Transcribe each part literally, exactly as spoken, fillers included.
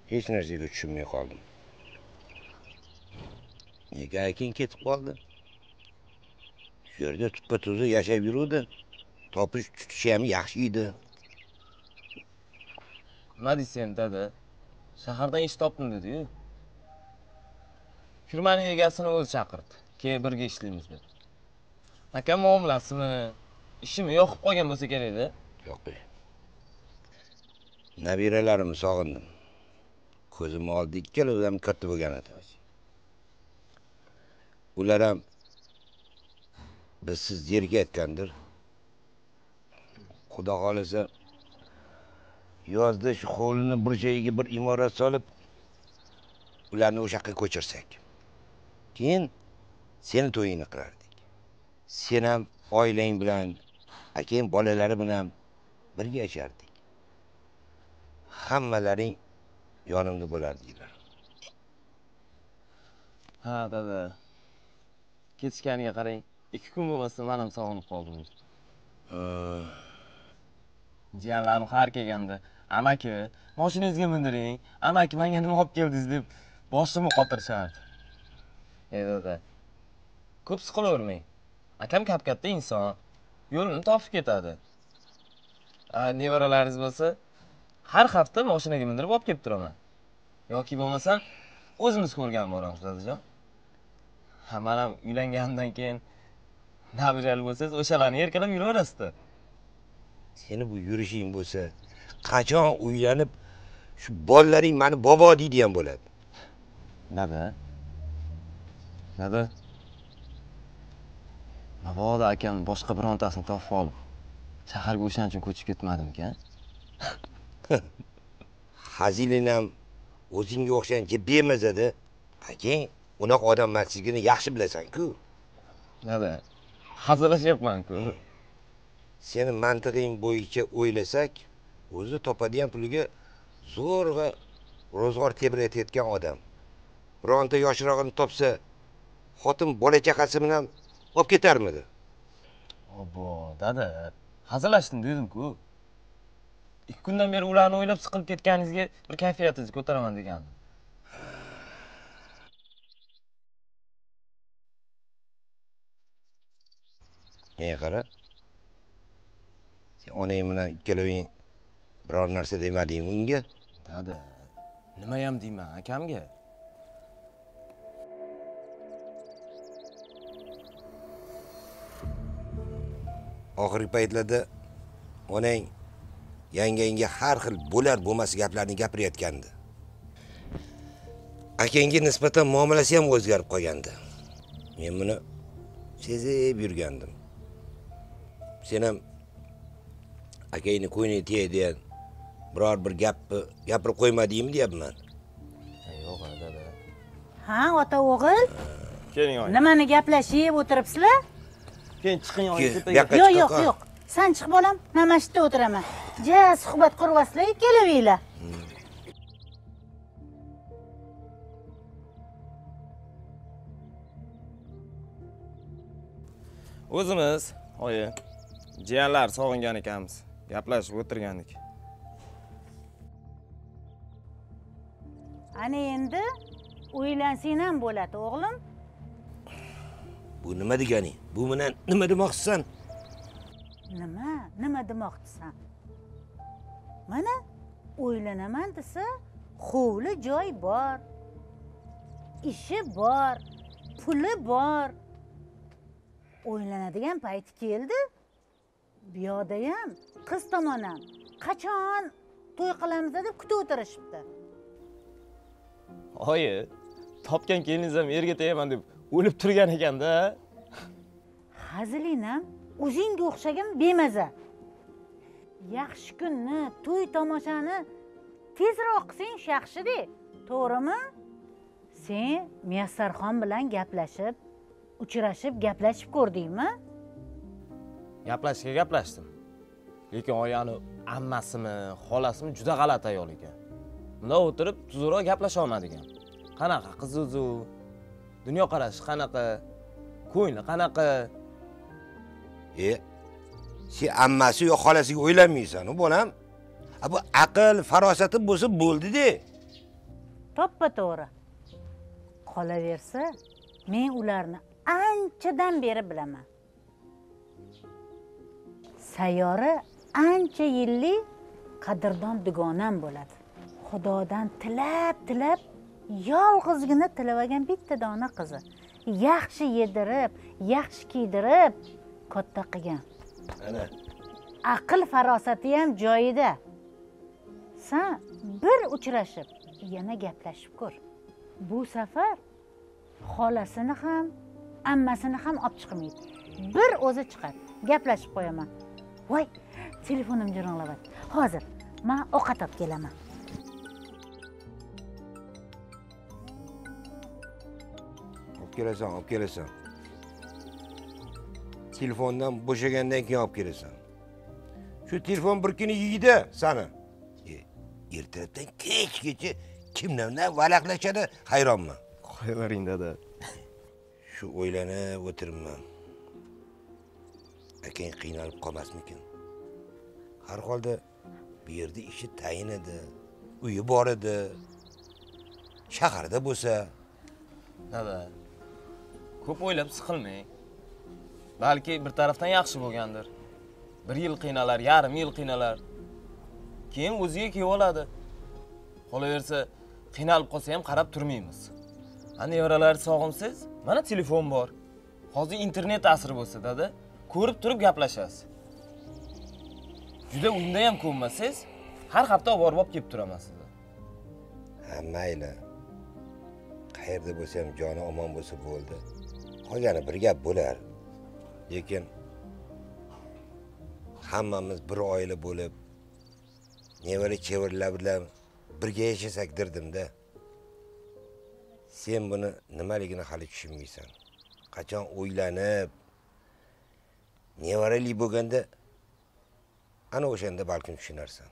hech narsaga tushunmay qoldim. Nega akang ketib qoldi? Shu yerda tuppa-to'za yashab yuruvdi. Topish tutishi ham yaxshi edi. Nima deysan, dada? Shahardan ish topdim dedi-yu. Firmaning egasini o'zi chaqirdi. Keyin birga ishlaymiz dedi. Akam muomalasimi, ishimni yoqib qolgan bo'lsa kerak-da. Yo'q. Nabiralarimni sog'indim. Ko'zim oldida ikkalovi ham katta bo'lgan edi. Ular ham bizsiz yerga aytgandir. Xudo xolasa yozda shu hovlini bir joyiga bir imorat solib, ularni o'sha yoqqa ko'chirsak. Keyin seni to'yingni qilardik. Sen ham oilang bilan, akang bolalari bilan birga yashardik. Hammalaring yonimda bo'lardinglar. Ha, dada. Ketishganiga qarang, ikki kun bo'lmasa men ham sog'inib qoldim. Jiyanlarim har kelganda, "Amaki, mashinangizga mindiring. Amaki, menga nima olib keldingiz?" deb boshimni qotirishardi. Ey dada, ko'p siqilavermang. Akam kap-katta inson, yo'lini topib ketadi. A, nevaralaringiz bo'lsa, har hafta mashinaga mindirib olib kelib turaman. Yoki bo'lmasa, o'zimiz ko'rgan boramiz, dadajon. Ha, men ham uylangandan keyin nabirali bo'lsangiz, o'shalarni erkalab yuraverasiz-da. Seni bu yurishing bo'lsa, qachon uylanib, shu bolalaring meni bobo deydigan bo'ladi. Dada. Dada. Mabodo akam boshqa birontasini topib olib, shaharga o'shan uchun ko'chib ketmadimkan? Hazilin ham o'zingga o'xshancha bemazada. Akang unaqa odam emasligini yaxshi bilasan-ku. Dada, hazillashyapman-ku. Seni mantig'ing bo'yicha o'ylasak, o'zi topadigan puliga zo'rg'a ro'zg'or tebratayotgan odam. Bironta yoshrog'ini topsa, xotin bola chaqasi bilan olib ketarmidi? Obbo, dada, hazillashdim dedim-ku. ikki kundan beri ularni o'ylab siqilib ketganingizga bir kayfiyatingizni ko'taraman degandim. Ey qara. Sen onang bilan ikkaloving biror narsa demadingmi unga? Dada, nima ham deyman akamga? Oxirgi paytlarda onang yangangga har xil bo'lar bo'lmas gaplarni gapirayotgandi. Akangga nisbatan muomalasi ham o'zgarib qolgandi. Men buni sezib yurgandim. Sen ham akangni ko'ngli tegadigan biror bir gapni gapirib qo'ymadingmi deyapman. Yo'q, dada. Ha, ota o'g'il? Keling, oy. Nimani gaplashib o'tiribsizlar? Keyin chiqing, oy. Yo'q, yo'q, yo'q. Sen chiq bolam, men mashitda o'tiraman. Ja, suhbat qurvasizlar, kelavinglar. O'zimiz, oyi, jiyanlar sog'ingan ekanmiz. Gaplashib o'tirgandik. Ana endi uylansang ham bo'ladi, o'g'lim. Bu nima degani? Bu bilan nima demoqchisan? Nima? Nima demoqchisan? Mana o'ylanaman desa, hovli joy bor. Ishi bor, puli bor. O'ylanadigan payti keldi. Bu yoqda ham qiz tomon ham qachon to'y qilamiz deb kutib o'tirishibdi. Oyi, topgan keliniz ham erga tegaman deb o'lib turgan ekanda. Hazilin ham o'zingga o'xshagan bemaza. Yaxshi kunni, to'y tomoshani tezroq qilsang yaxshi-da, to'g'rimi? Sen Muyassarxon bilan gaplashib, uchrashib, gaplashib ko'rdingmi? Gaplashga gaplashdim. Lekin oyani ammasimi, xolasimi juda g'alati ayol ekan. Bunda o'tirib tuzukroq gaplasha olmadigan. Qanaqa qiz-u, dunyo qarashi qanaqa, ko'ngli qanaqa? E, sen ammasi yo xolasiga o'ylanmaysan, bolam. Bu aql, farosati bo'lsa bo'ldi-da. To'ppa-to'g'ri. Qolaversa, men ularni anchadan beri bilaman. Sayyora ancha yillik qadrdon dugonam bo'ladi. Xudodan tilab-tilab yolg'izgina tilagan bitta dona qizi. Yaxshi yedirib, yaxshi kiydirib katta qilgan. Ana, Aql farosati ham joyida. Sen bir uchrashib, yana gaplashib ko'r. Bu safar xolasini ham, ammasini ham olib chiqmaydi. Bir o'zi chiqadi. Gaplashib qo'yaman. Voy, telefonim jiringlayapti. Hozir men ovqat olib kelaman. olib kelasan, olib kelasan. Telefondan bo'shagandan keyin olib kelasan. Shu telefon bir kuni yeydi seni. E, ertalabdan kechgacha kimlardan valaqlashadi, hayronman. Qo'yavering dada. Shu o'ylanib o'tiribman. Akang qiynalib qolmasmikin? Har holda bu yerda ishi tayin edi, uyi bor edi. Shaharda bo'lsa, Dada, ko'p o'ylab siqilmang. Balki bir tarafdan yaxshi bo'lgandir. Bir yil qiynalar, yarim yil qiynalar. Keyin o'ziga kelib oladi. Qolaversa, qiynalib qolsa ham qarab turmaymiz. Ana nevaralar sog'imsiz, mana telefon bor. Hozir internet asri bo'lsa, dada, ko'rib turib gaplashasiz. Juda unda ham ko'nmasiz, har hafta borib olib kelib turaman sizni. ha mayli. Qayerda bo'lsa ham joni omon bo'lsa bo'ldi. Qolgani bir gap bo'lar. Lekin hammamiz bir oila bo'lib, nevara chevarlar bilan birga yashasak dirdim-da. Sen buni nimaligini hali tushunmaysan. Qachon o'ylanib, nevarali bo'lganda ana o'shanda balkim tushunarsan.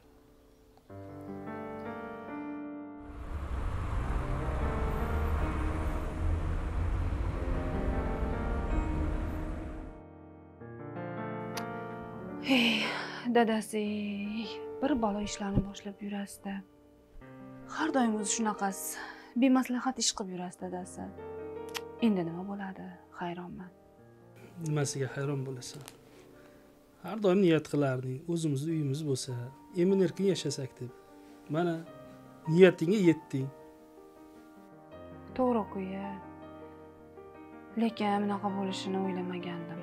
Hey, dadasi, bir bola ishlarni boshlab yurasizda. Har doim o'zi shunaqasiz. Bemaslahat ish qilib yurasiz dadasi. Endi nima bo'ladi? Hayronman. Nimasiga hayron bo'lasan? Har doim niyat qilarding, o'zimizning uyimiz bo'lsa, emin-erkin yashasak deb. Mana niyatingga yetding. To'g'ri-ku ya. Lekin bunaqa bo'lishini o'ylamagandim.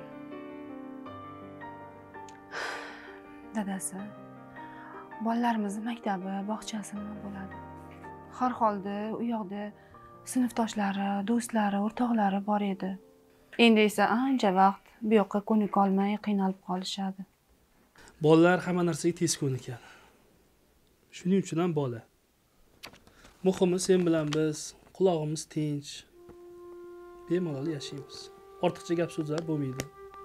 Dadasi, bolalarimiz maktabi, bog'chasi nima bo'ladi? Har holda u yoqda sinfdoshlari, do'stlari, o'rtoqlari bor edi. Endi esa ancha vaqt bu yoqqa ko'nika olmay qiynalib qolishadi. Bolalar hamma narsaga tez ko'nikadi. Shuning uchun ham bola. Muhimi sen bilan biz quloqimiz tinch, bemalol yashaymiz. Ortiqcha gap so'zlar bo'lmaydi.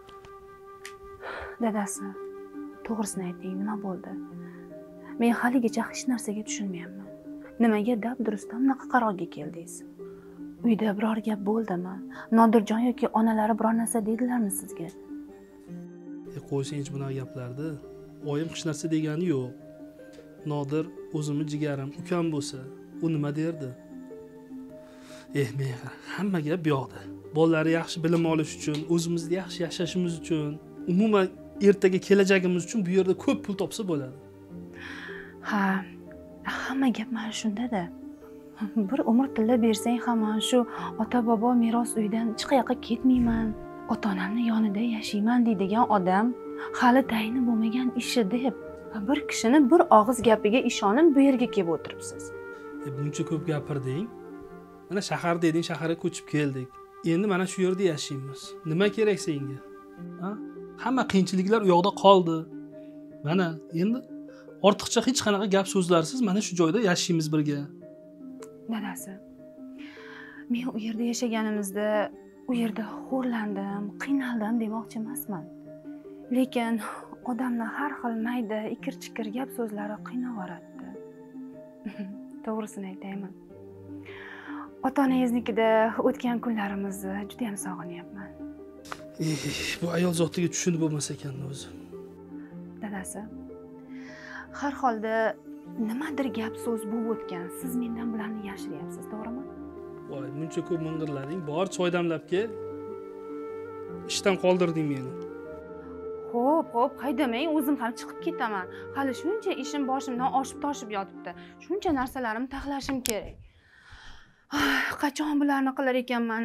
Dadasi, to'g'risini ayting, nima bo'ldi? Men haligacha hech narsaga tushunmayapman. Nimaga dabdurustdan bunaqa qarorga keldingiz? Uyda biror gap bo'ldimi? Nodirjon yoki onalari biror narsa dedilarmi sizga? E qo'ysangiz bunaqa gaplarni. Oyim hech narsa degani yo'q. Nodir o'zimni jigarim, ukam bo'lsa, u nima derdi? Eh, men hamma gap bu yoqda. Bolalari yaxshi bilim olish uchun, o'zimizni yaxshi yashashimiz uchun, umuman ertaga kelajagimiz uchun bu yerda ko'p pul topsa bo'ladi. Ha, hamma gap mana shunda-da. Bir umr tilla bersang ham shu ota-bobo meros uydan hech qayoqqa ketmayman, ota-onamning yonida yashayman deydigan odam hali tayini bo'lmagan ishi deb bir kishini bir og'iz gapiga ishonib bu yerga kelib o'tiribsiz. E buncha ko'p gapirding. Mana shahar deding, shaharga ko'chib keldik. Endi mana shu yerda yashaymiz. Nima kerak senga? Ha? Hamma qiyinchiliklar u yoqda qoldi. Mana endi ortiqcha hech qanaqa gap so'zlarsiz mana shu joyda yashaymiz birga. Dadasi, men u yerda yashaganimizda u yerda xo'rlandim, qiynaldim demoqchi emasman. Lekin odamni har xil mayda ikir-chikir gap so'zlari qiynavoradi. To'g'risini aytaymi? Ota-onangiznikida o'tgan kunlarimizni juda ham sog'inyapman. Bu ayol zotiga tushunib bo'lmas ekan o'zi. Dadasi, har holda nimadir gap so'z bo'lib o'tgan. Siz mendan bularni yashiryapsiz, to'g'rimi? Voy, buncha ko'p ming'irlading. Bor choy damlab kel. Ishdan qoldirding meni. Xo'p, xo'p, haydamang, o'zim ham chiqib ketaman. Hali shuncha ishim boshimdan oshib-toshib yotibdi. Shuncha narsalarimni taxlashim kerak. Ay, qachon bularni qilar ekanman?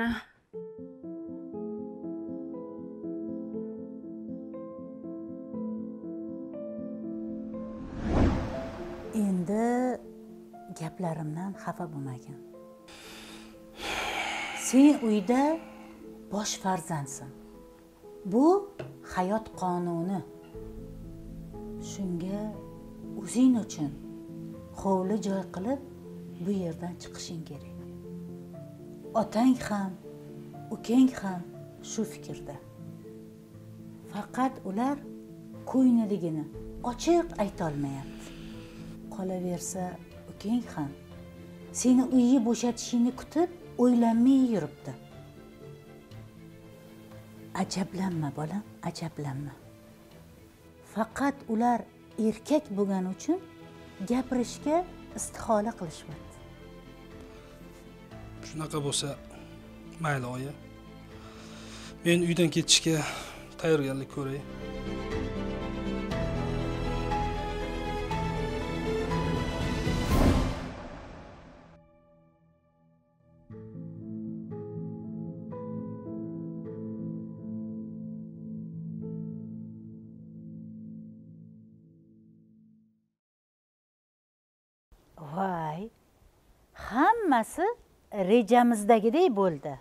Endi gaplarimdan xafa bo'lmagin. Sen uyda bosh farzandsan. Bu hayot qonuni. Shunga o'zing uchun hovli joy qilib bu yerdan chiqishing kerak. Otang ham, ukang ham shu fikrda. Faqat ular ko'ngilligini ochiq ayta olmayapti. Qolaversa, ukang ham seni uyni bo'shatishingni kutib o'ylanmay yuribdi. Ajablanma bolam, ajablanma. Faqat ular erkak bo'lgani uchun gapirishga istihola qilishmaydi. Shunaqa bo'lsa, mayli oyi. Men uydan ketishga tayyorgarlik ko'ray. Voy, hammasi rejamizdagidek bo'ldi.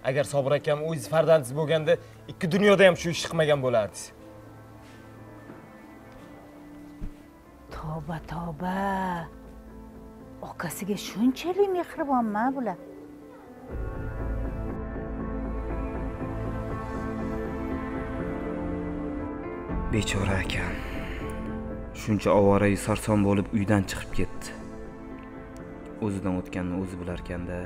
Agar Sobir akam o'zingiz farzandingiz bo'lganda, ikki dunyoda ham shu ishni qilmagan bo'lardingiz. Tavba, tavba. Akasiga shunchalik mehribonmi bular? Bechora akam. Shuncha ovora-yu sarson bo'lib uydan chiqib ketdi. O'zidan o'tganni o'zi bilar ekanda.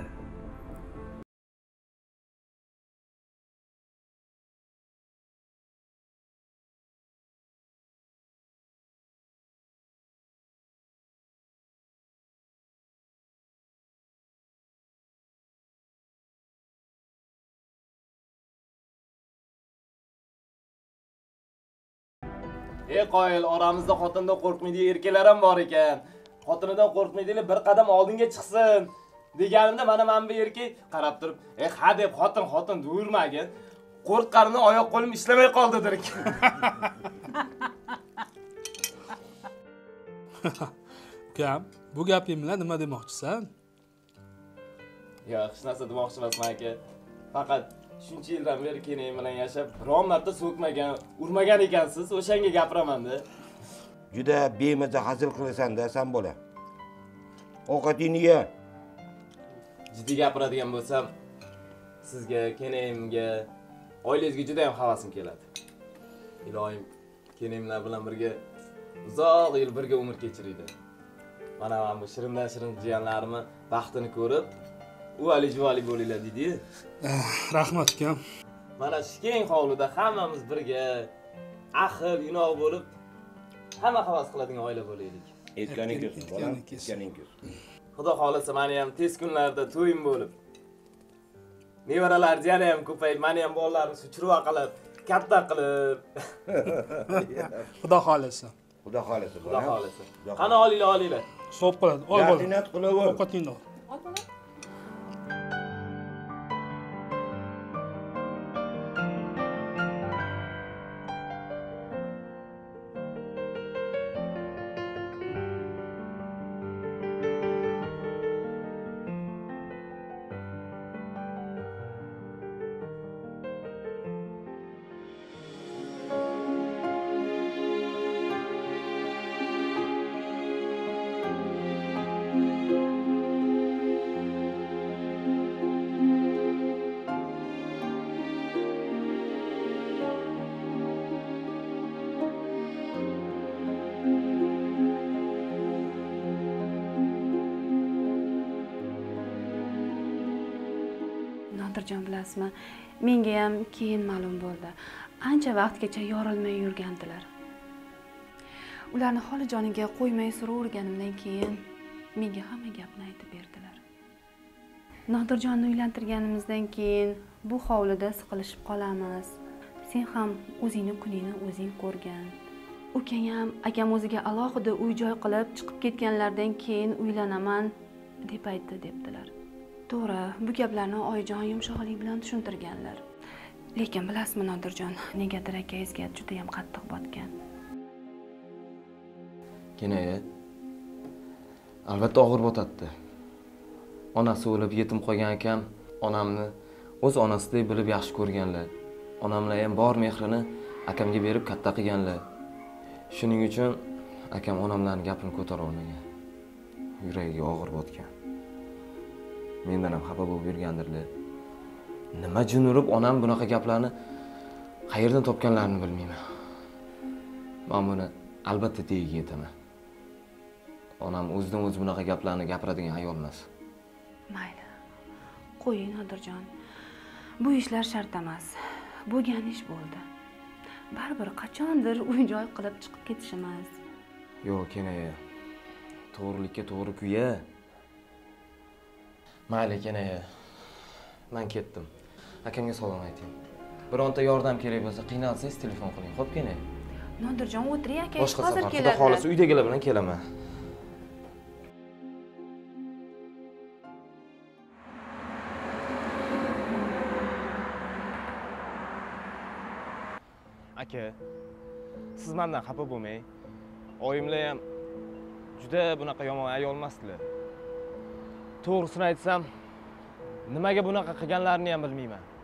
Ey qoyil, oramizda xotindan qo'rqmaydigan erkaklar ham bor ekan. Xotinidan qo'rqmaydilar bir qadam oldinga chiqsin deganimda mana men bu erkak qarab turib, "Ey, ha" deb xotin xotin duyurmagin. Qo'rqqanimdan oyoq qo'lim ishlamay qoldi dirk. Ukam, bu gaping bilan nima demoqchisan? Yo'q, hech narsa demoqchi emasman aka. Faqat shuncha yildan beri keyin bilan yashab, biron marta so'kmagan, urmagan ekansiz, o'shanga gapiraman-da. Juda bemaza hazil qilasan-da sen bola. Ovqatingni ye. Jiddiy gapiradigan bo'lsam, sizga, kenayimga, oilangizga juda ham havasim keladi. Ilohim, kenayimlar bilan birga uzoq yil birga umr kechiraydi. Mana men bu shirindan shirin jiyanlarimni baxtini ko'rib, uvali juvali bo'linglar dedi-yu. Rahmat ukam. Mana shu keng hovlida hammamiz birga ahil, inoq bo'lib, hamma havas qiladigan oila bo'laylik. Etganing ko'rsin, bolam. Etganing ko'rsin. Xudo xolasa meni ham tez kunlarda to'yim bo'lib, nevaralar yana ham ko'payib, meni ham bolalarim suchruva qilib, katta qilib. Xudo xolasa. Xudo xolasa, Xudo bolam. xolasa. Qani olinglar, olinglar. So'p qiladi. Ol bola. Yaxshinat qilaver. Ovqatingni ol. Nodirjon, bilasizmi, menga ham keyin ma'lum bo'ldi. Ancha vaqtgacha yorilmay yurgandilar. Ularni xolijoniga qo'ymay suraverganimdan keyin menga hamma gapni aytib berdilar. Nodirjonni uylantirganimizdan keyin bu hovlida siqilishib qolamiz. Sen ham o'zingni kuningni o'zing ko'rgan. Ukang ham akam o'ziga alohida uy-joy qilib chiqib ketganlardan keyin uylanaman deb aytdi debdilar. To'g'ri, bu gaplarni oyijon yumshoqlik bilan tushuntirganlar. Lekin bilasizmi Nodirjon, negadir akangizga juda ham qattiq botgan. Kenaya, albatta og'ir botadi. Onasi o'lib yetim qolgan akam onamni o'z onasidek bilib yaxshi ko'rganlar. Onamlar ham bor mehrini akamga berib katta qilganlar. Shuning uchun akam onamlarning gapini ko'tara olmagan. Yuragiga og'ir botgan. Mendan ham xafa bo'lib yurgandirlar. Nima jin urib onam bunaqa gaplarni qayerdan topganlarini bilmayman. Men buni albatta tegiga yetaman. Onam o'zidan o'zi bunaqa gaplarni gapiradigan ayol emas. Mayli. Qo'ying Nodirjon. Bu ishlar shart emas. Bo'lgan ish bo'ldi. Baribir qachondir uy-joy qilib chiqib ketishimiz. Yo'q, Kenaya. To'g'rilikka to'g'ri kuya. Mayli, Kenaya. Men ketdim. Akamga salom ayting. Bironta yordam kerak bo'lsa, qiynalsangiz telefon qiling. Xo'p, Kenaya. Nodirjon, o'tiring aka, Boshqa hozir safar keladi. Xudo xolasa uydagilar bilan kelaman. Aka, siz mendan xafa bo'lmang. Oyimlar ham juda bunaqa yomon ayol emasdilar. To'g'risini aytsam, nimaga bunaqa qilganlarini ham bilmayman.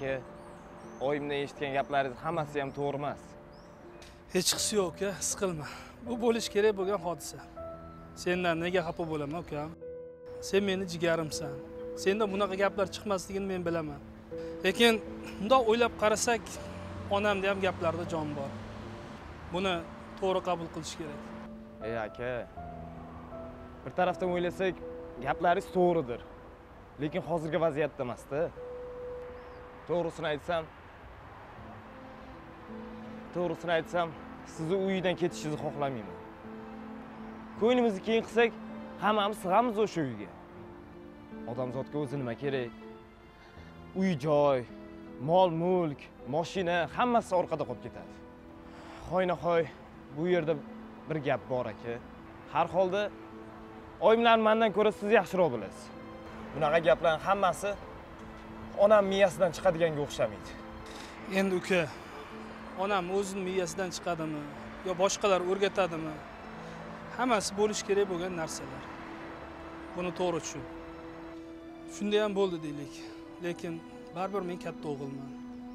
aka, oyimdan eshitgan gaplaringiz hammasi ham to'g'ri emas. Hech qisi yo'q uka, siqilma. Bu bo'lish kerak bo'lgan hodisa. Sendan nega xafa bo'laman ukam? Sen meni jigarimsan. Senda bunaqa gaplar chiqmasligini men bilaman. Lekin bundoq o'ylab qarasak, onamda ham gaplarda jon bor. Buni to'g'ri qabul qilish kerak. Ey aka, bir tarafdan o'ylasak, gaplaringiz to'g'ridir. Lekin hozirgi vaziyatda emas-da. To'g'risini aytsam, to'g'risini aytsam, sizni uydan ketishingizni xohlamayman. Ko'nglimizni keyin qilsak, hammamiz sig'amiz o'sha uyga. Odamzodga o'zi nima kerak? Uy-joy, mol-mulk, mashina hammasi orqada qolib ketadi. Xoynahoy bu yerda bir gap bor aka. Har holda oyimlar mendan ko'ra siz yaxshiroq bilasiz. Bunaqa gaplarning hammasi onam miyasidan chiqadiganga o'xshamaydi. Endi uka, onam o'zining miyasidan chiqadimi yo boshqalar o'rgatadimi? Hammasi bo'lish kerak bo'lgan narsalar. Buni to'g'ri tushun. Shunda ham bo'ldi deylik. Lekin baribir men katta o'g'ilman.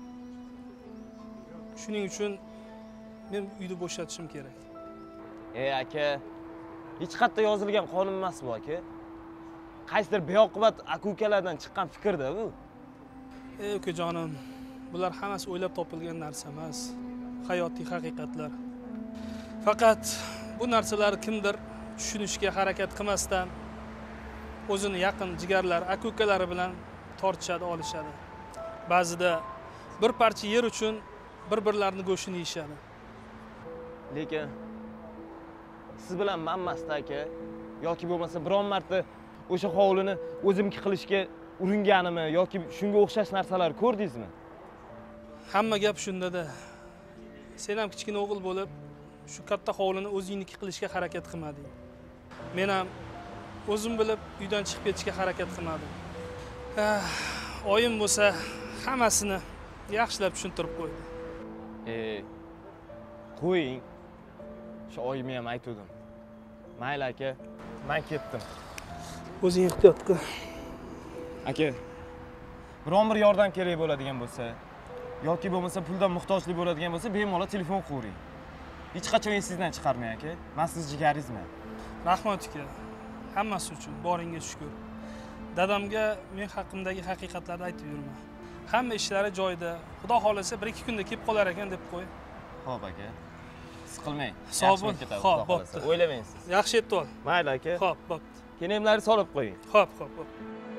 Shuning uchun men uyni bo'shatishim kerak. Ey aka, hech qayerda yozilgan qonun emas bu aka. Qaysidir beoqibat aka-ukalardan chiqqan fikrda bu. Ey ukajonim, bular hammasi o'ylab topilgan narsa emas, hayotiy haqiqatlar. Faqat bu narsalar kimdir tushunishga harakat qilmasdan o'zini yaqin jigarlar, aka-ukalari bilan tortishadi, olishadi. Ba'zida bir parcha yer uchun bir-birlarini go'shini yeyishadi. Lekin siz bilan men emasda aka, yoki bo'lmasa biron marta o'sha hovlini o'zimki qilishga uringanimni yoki shunga o'xshash narsalar ko'rdingizmi? Hamma gap shunda-da. Sen ham kichkina o'g'il bo'lib, shu katta hovlini o'zingniki qilishga harakat qilmading. Men ham o'zim bilib uydan chiqib ketishga harakat qilmadim. Oyim bo'lsa hammasini yaxshilab tushuntirib qo'ydi. Ey, qo'ying. Shu oyimga ham aytdim. Mayli aka, men ketdim. O'zing ehtiyot qil. Aka, biron bir yordam kerak bo'ladigan bo'lsa, yoki bo'lmasa puldan muhtojlik bo'ladigan bo'lsa, bemalol telefon qiling. Hech qachon esingizdan chiqarmang aka. Men siz jigaringizman. Rahmat aka. Hammasi uchun boringga shukr. Dadamga men haqimdagi haqiqatlarni aytib yurma. Hamma ishlari joyida. Xudo xolasa bir ikki kunda kelib qolar ekan deb qo'y. Xo'p aka. Siqilmang. Sog' bo'l. Xo'p, bo'pti. O'ylamang siz. Yaxshi yetib ol. Mayli aka. Xo'p, bo'pti. Kiyimlarni solib qo'ying. Xo'p, xo'p, xo'p.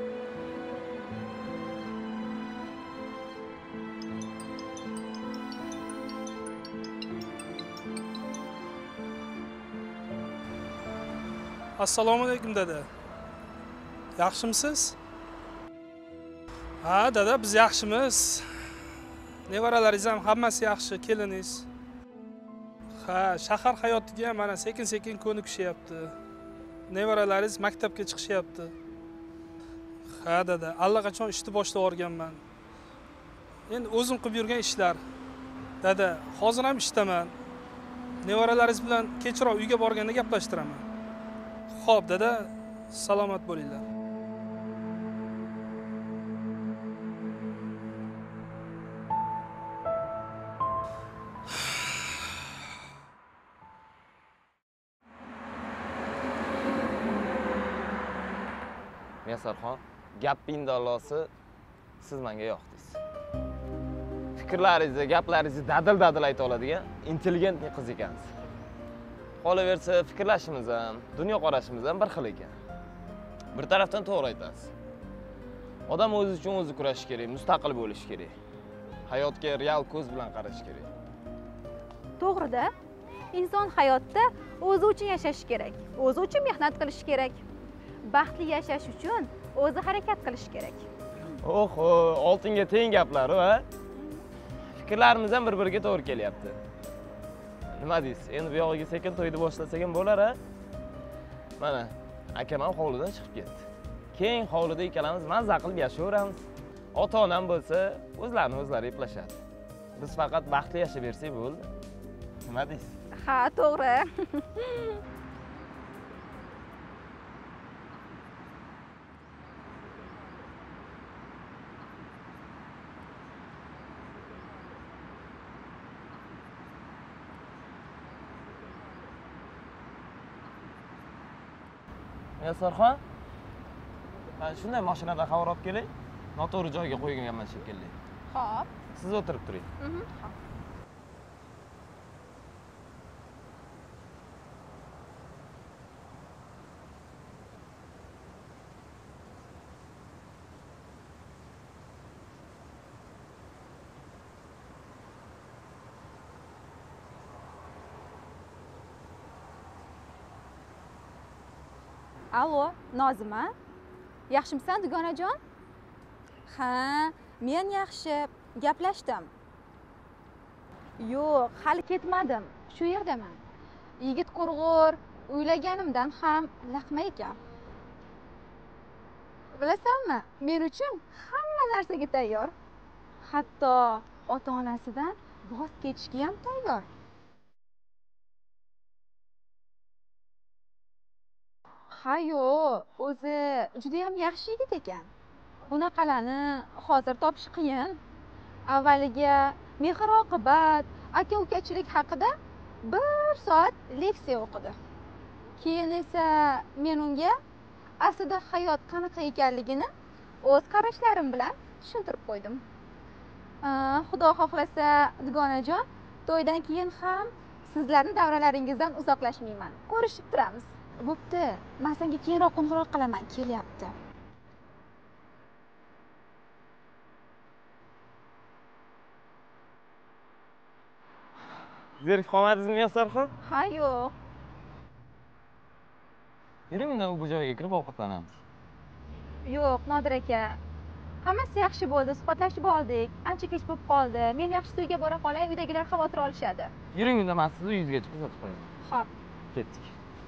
Assalomu alaykum dada. Yaxshimisiz? Ha, dada, biz yaxshimiz. Nevaralaringiz ham hammasi yaxshi, keliningiz. Ha, shahar hayotiga ham mana sekin-sekin ko'nikishyapti. Nevaralaringiz maktabga chiqishyapti. Ha, dada, allaqachon ishni boshlab o'rganman. Endi o'zim qilib yurgan ishlar. Dada, hozir ham ishdaman. Nevaralaringiz bilan kechroq uyga borganda gaplashtiraman. Xo'p, dada, salomat bo'linglar. Mesarxon, gap indallosi siz menga yoqdingiz. Fikrlaringizni, gaplaringizni dadil-dadil ayta oladigan intelligentni qiz ekansiz. Qolaversa, fikrlashimiz ham, dunyo qarashimiz ham bir xil ekan. Bir tarafdan to'g'ri aytasiz. Odam o'zi uchun o'zi kurashish kerak, mustaqil bo'lish kerak. Hayotga real ko'z bilan qarash kerak. To'g'ri-da. Inson hayotda o'zi uchun yashash kerak, o'zi uchun mehnat qilish kerak. Baxtli yashash uchun o'zi harakat qilish kerak. Oho, oltinga teng gaplar, ha? Fikrlarimiz ham bir-biriga to'g'ri kelyapti. Nima deysiz? Endi bu yog'iga sekin to'yni boshlasak ham bo'lar, ha? Mana, akam ham hovlidan chiqib ketdi. Keng hovlida ikkalamiz mazza qilib yashayveramiz. Ota-onam bo'lsa, o'zlarini o'zlari eplashadi. Biz faqat baxtli yashab bersak bo'ldi. Nima deysiz? Ha, to'g'ri. Muyassarxon, men shunday mashinada xabar olib kelay. Noto'g'ri joyga qo'yganman shekilli. Xo'p. Siz o'tirib turing. Mhm. Xo'p. Alo, Nozima? Yaxshimisan, dugonajon? Ha, men yaxshi, gaplashdim. Yo'q, hali ketmadim. Shu yerdaman. Yigit qurg'ur, o'ylaganimdan ham laqma ekan. Bilasanmi, men uchun hamma narsaga tayyor. Hatto ota-onasidan voz kechishga ham tayyor. Ha yo'q, o'zi juda ham yaxshi yigit ekan. Bunaqalarni hozir topish qiyin. Avvaliga mehr-oqibat, aka-ukachilik haqida bir soat leksiya o'qidi. Keyin esa men unga aslida hayot qanaqa ekanligini o'z qarashlarim bilan tushuntirib qo'ydim. Xudo xohlasa, dugonajon, to'ydan keyin ham sizlarning davralaringizdan uzoqlashmayman. Ko'rishib turamiz. Bo'pti, men senga keyinroq qo'ng'iroq qilaman, kelyapti. Zerikib qolmadingizmi, Muyassarxon? Ha yo'q. Yuring, unda bu joyga kirib ovqatlanamiz. Yo'q, Nodir aka. Hammasi yaxshi bo'ldi, suhbatlashib oldik. Ancha kech bo'lib qoldi. Men yaxshi to'yga bora qolay, uydagilar xavotir olishadi. Yuring, unda men sizni uyingizgacha kuzatib qo'yaman. Xo'p. Ketdik.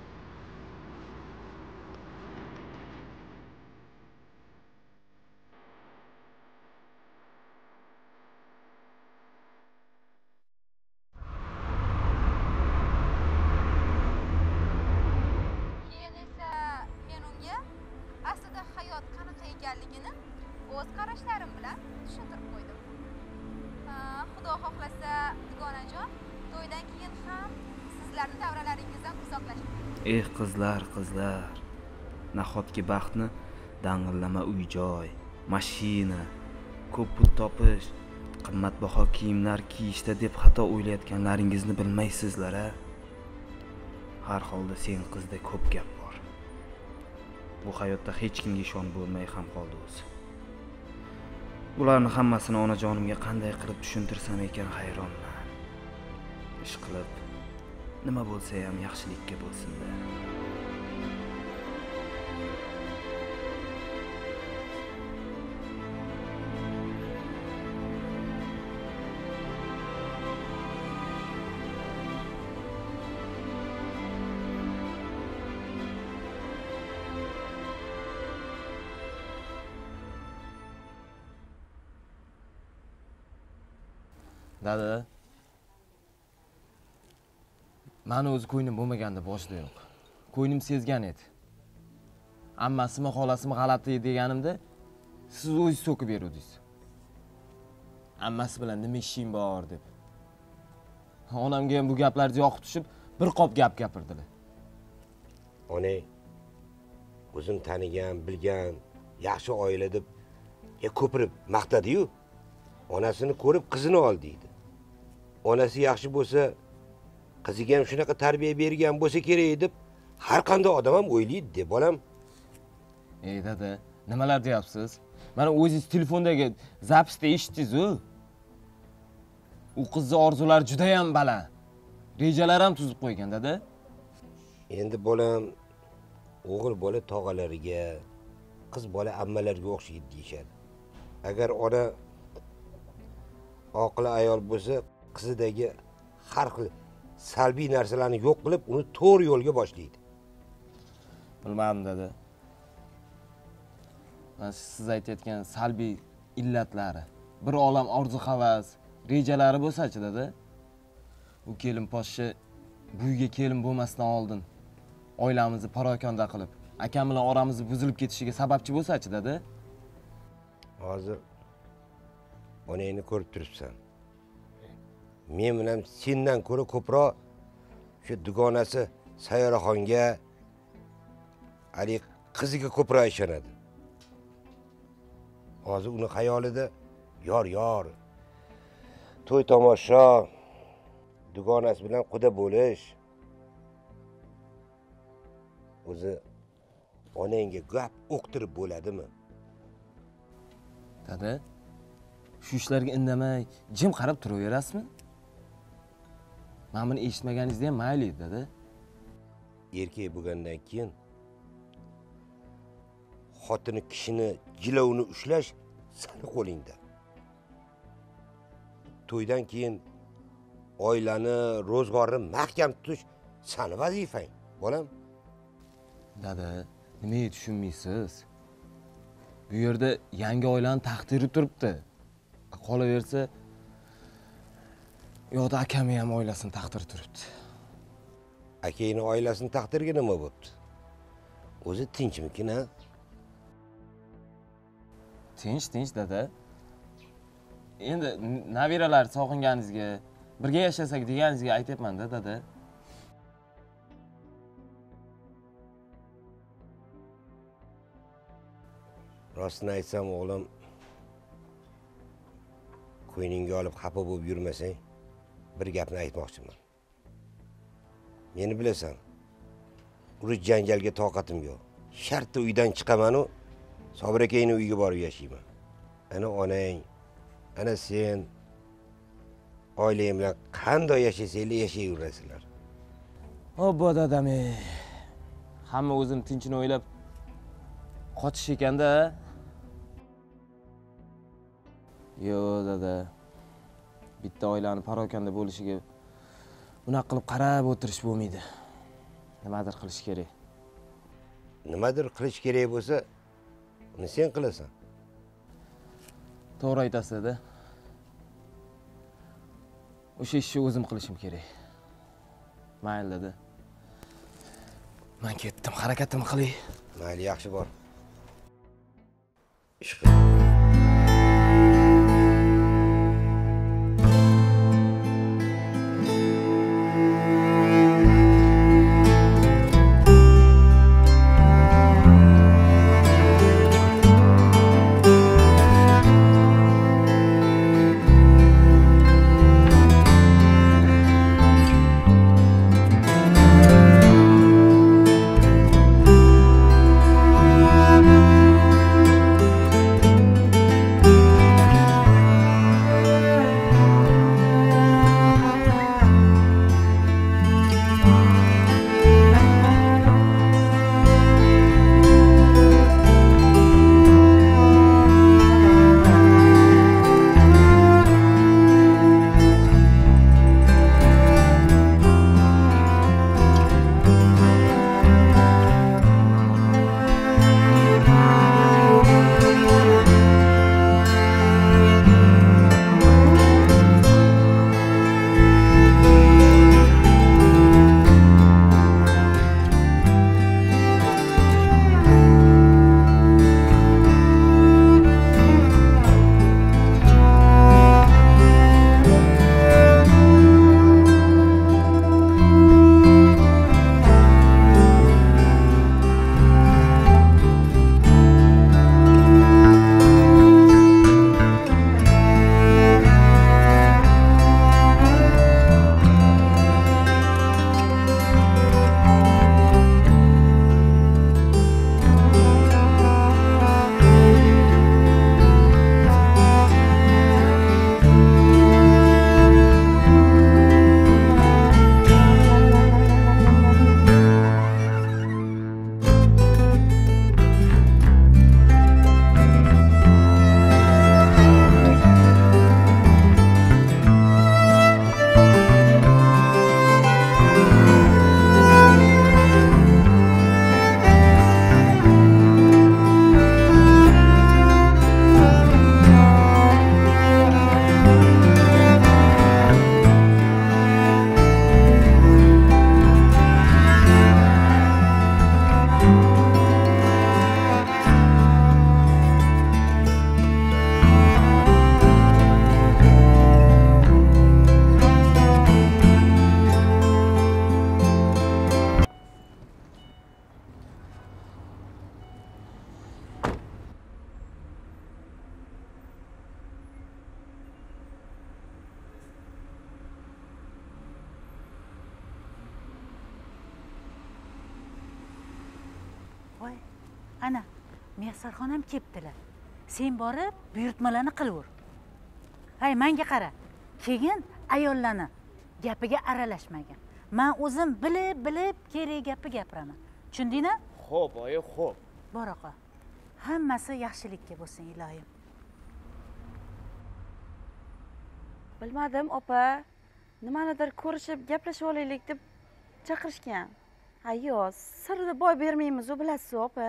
Keyin esa men unga aslida hayot qanaqa ekanligini o'z qarashlarim bilan tushuntirib qo'ydim. Xudo xohlasa, dugonajon, to'ydan keyin ham sizlarning davralaringizdan uzoqlashmayman. Eh qizlar, qizlar. Nahotki baxtni dang'illama uy-joy, mashina, ko'p pul topish, qimmatbaho kiyimlar kiyishda deb xato o'ylayotganlaringizni bilmaysizlar-a? Har holda sen qizda ko'p gap bor. Bu hayotda hech kimga ishonib bo'lmay ham qoldi o'zi. Bularni hammasini onajonimga qanday qilib tushuntirsam ekan hayronman. Ish qilib nima bo'lsa ham yaxshilikka bo'lsin-da. Dada. Mani o'zi ko'nglim bo'lmaganda boshida yo'q. Ko'nglim sezgan edi. Ammasimi, xolasimi g'alati deganimda siz o'zingiz so'kib berdingiz. Ammasi bilan nima ishing bor deb. Onamga ham bu gaplarni yoqib tushib, bir qop gap gapirdilar. Ona o'zim tanigan, bilgan, yaxshi oila deb e ko'pirib maqtadi-yu. Onasini ko'rib qizini ol deydi. Onasi yaxshi bo'lsa, qiziga ham shunaqa tarbiya bergan bo'lsa kerak deb har qanday odam ham o'ylaydi deb bolam. Ey dada, nimalar deyapsiz? Mana o'zingiz telefondagi zapisda eshitdingiz-ku. U qizning orzulari juda ham baland. Rejalar ham tuzib qo'ygan dada. Endi bolam o'g'il bola tog'alariga, qiz bola ammalarga o'xshaydi deyshadi. Agar ona oqil ayol bo'lsa, qizidagi har xil salbiy narsalarni yo'q qilib, uni to'g'ri yo'lga boshlaydi. Bilmadim dada. Mana siz aytayotgan salbiy illatlari, bir olam orzu-havas, rejalari bo'lsa-chi dada. U kelin poshsha bu uyga kelin bo'lmasdan oldin oilamizni parokonda qilib, akam bilan oramizni buzilib ketishiga sababchi bo'lsa-chi dada. Hozir onangni ko'rib turibsan. Men bilan sendan ko'ra ko'proq shu dugonasi Sayyoraxonga haligi qiziga ko'proq ishonadi. Hozir uni xayolida yor yor, to'y tomosha, dugonasi bilan quda bo'lish. O'zi onangga gap o'qtirib bo'ladimi? Dada, shu ishlarga indamay jim qarab turaverasizmi? Men buni eshitmaganingizda ham mayli, dada. Erkak bo'lgandan keyin xotini kishini jilovini ushlash seni qo'lingda. To'ydan keyin oilani, ro'zg'orni mahkam tutish seni vazifang, bolam. Dada, nimaga tushunmaysiz? Bu yerda yangi oilani taqdiri turibdi. Qolaversa, yo'qda akami ham oilasini taqdiri turibdi. Akangning oilasini taqdiriga nima bo'pti? O'zi tinchmikin, ha? Tinch, tinch dada. Endi nabiralar sog'inganingizga, birga yashasak deganingizga aytyapman-da, dada. Rostini aytsam, o'g'lim, ko'nglingga olib xafa bo'lib yurmasang, bir gapni aytmoqchiman. Meni bilasan, urush janjalga toqatim yo'q. Shartda uydan chiqaman-u, Sobir akangning uyiga borib yashayman. Ana onang, ana sen oilang bilan qanday yashasanglar yashayverasizlar. Obbo dadam, hamma o'zim tinchini o'ylab qochish ekanda. Yo'q dada. Bitta oilani parokanda bo'lishiga bunaqa qilib qarab o'tirish bo'lmaydi. Nimadir qilish kerak. Nimadir qilish kerak bo'lsa, uni sen qilasan. To'g'ri aytasiz dada. O'sha ishni o'zim qilishim kerak. Mayli dada. Men ketdim, harakatimni qilay. Mayli, yaxshi bor. Ish voy ana Muyassarxon ham kelibdilar. Sen borib buyurtmalarni qilaver. Hay, menga qara. Keyin ayollarni gapiga aralashmagan. Men o'zim bilib-bilib kerak gapi gapiraman. Tushundingmi? Xo'p, oyi, xo'p. Bor oqa. Hammasi yaxshilikka bo'lsin, iloyim. Bilmadim, opa. Nimanidir ko'rishib, gaplashib olaylik deb chaqirishgan. Ha, yo'q, sirni boy bermaymiz, u bilasiz, opa.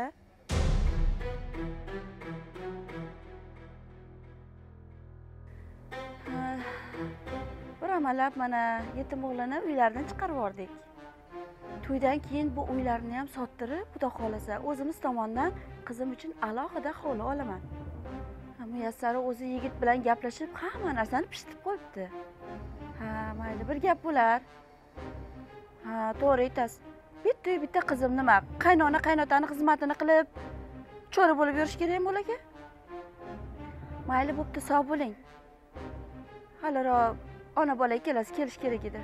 Bir amalab mana yetim o'g'lini uylaridan chiqarib yubordik. To'ydan keyin bu uylarni ham sottirib, xudo xolasa, o'zimiz tomonidan qizim uchun alohida hovli olaman. Muyassar o'zi yigit bilan gaplashib, hamma narsani pishitib qo'yibdi. Ha, mayli, bir gap bo'lar. Ha, to'g'ri aytasiz. Bitta bitta qizim nima, qaynona qaynotani xizmatini qilib, cho'ri bo'lib yurish kerak bo'laga? Mayli, bo'pti, sog' bo'ling. Haliroq ona bola ikkalasi kelish kerak edi.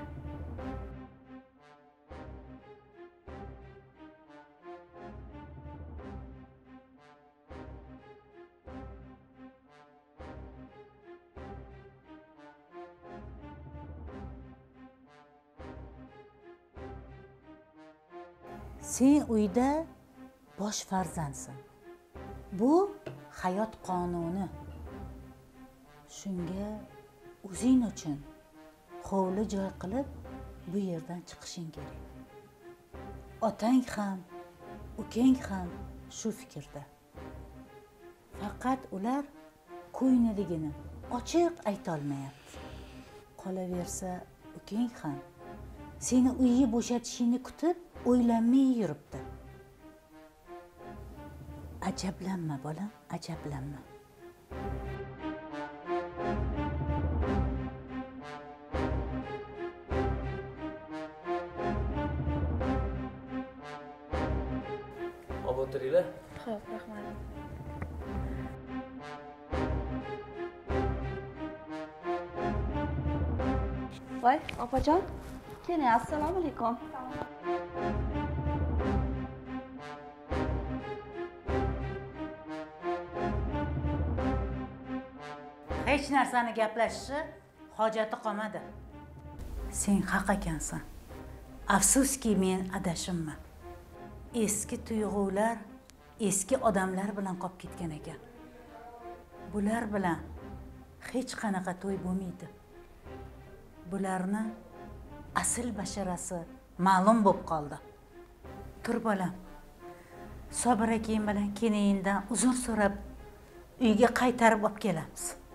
Sen uyda bosh farzandsan. Bu hayot qonuni. Shunga o'zing uchun hovli joy qilib bu yerdan chiqishing kerak. Otang ham, ukang ham shu fikrda. Faqat ular ko'ngilligini ochiq ayta olmayapti. Qolaversa, ukang ham seni uyni bo'shatishingni kutib o'ylanmay yuribdi. Ajablanma bolam, ajablanma. Olib o'tiringlar. Xo'p, rahmat. Voy, opajon. Keling, assalomu alaykum. Hech narsani gaplashishi hojati qolmadi. Sen haq ekansan. Afsuski, men adashimman. Eski tuyg'ular, eski odamlar bilan qolib ketgan ekan. Bular bilan hech qanaqa to'y bo'lmaydi. Bularni asl basharasi ma'lum bo'lib qoldi. Tur bolam. Sobir akang bilan kenayindan uzr so'rab uyga qaytarib olib kelamiz.